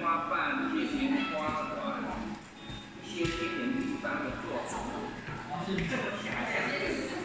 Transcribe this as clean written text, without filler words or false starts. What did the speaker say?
花瓣、一些花环、一些天然地方的做法，是这么想象。